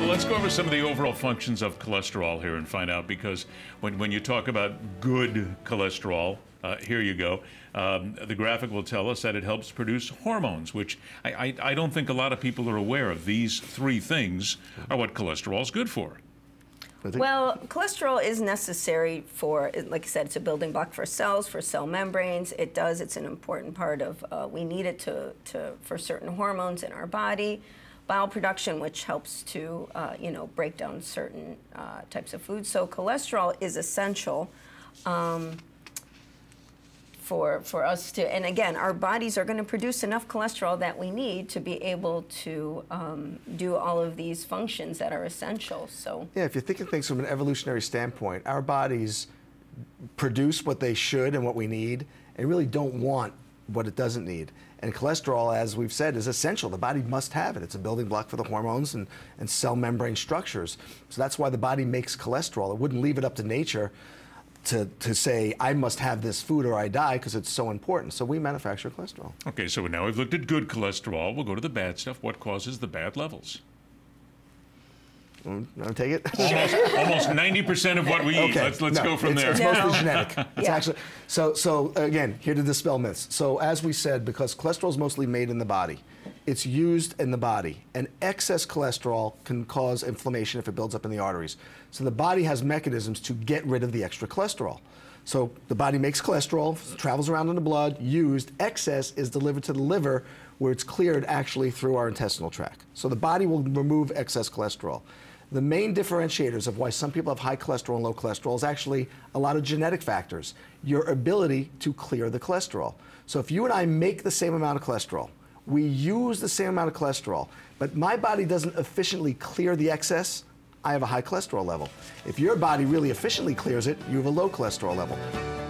let's go over some of the overall functions of cholesterol here and find out, because when you talk about good cholesterol, here you go. The graphic will tell us that it helps produce hormones, which I don't think a lot of people are aware of. These three things are what cholesterol is good for. Well, cholesterol is necessary for, like I said, it's a building block for cells, for cell membranes. It's an important part of, we need it for certain hormones in our body. Bile production, which helps to, break down certain types of foods. So cholesterol is essential for us to, and again, our bodies are going to produce enough cholesterol that we need to be able to do all of these functions that are essential. So yeah, if you think of things from an evolutionary standpoint, our bodies produce what they should and what we need, and really don't want what it doesn't need. And cholesterol, as we've said, is essential. The body must have it. It's a building block for the hormones and cell membrane structures. So that's why the body makes cholesterol. It wouldn't leave it up to nature to say, I must have this food or I die, because it's so important. So we manufacture cholesterol. Okay, so now we've looked at good cholesterol. We'll go to the bad stuff. What causes the bad levels? Want to take it? Almost 90% of what we eat. Let's go from there. It's mostly genetic. It's actually, so again, here to dispel myths. So as we said, because cholesterol is mostly made in the body, it's used in the body, and excess cholesterol can cause inflammation if it builds up in the arteries. So the body has mechanisms to get rid of the extra cholesterol. So the body makes cholesterol, travels around in the blood, used. Excess is delivered to the liver, where it's cleared actually through our intestinal tract. So the body will remove excess cholesterol. The main differentiators of why some people have high cholesterol and low cholesterol is actually a lot of genetic factors. Your ability to clear the cholesterol. So if you and I make the same amount of cholesterol, we use the same amount of cholesterol, but my body doesn't efficiently clear the excess, I have a high cholesterol level. If your body really efficiently clears it, you have a low cholesterol level.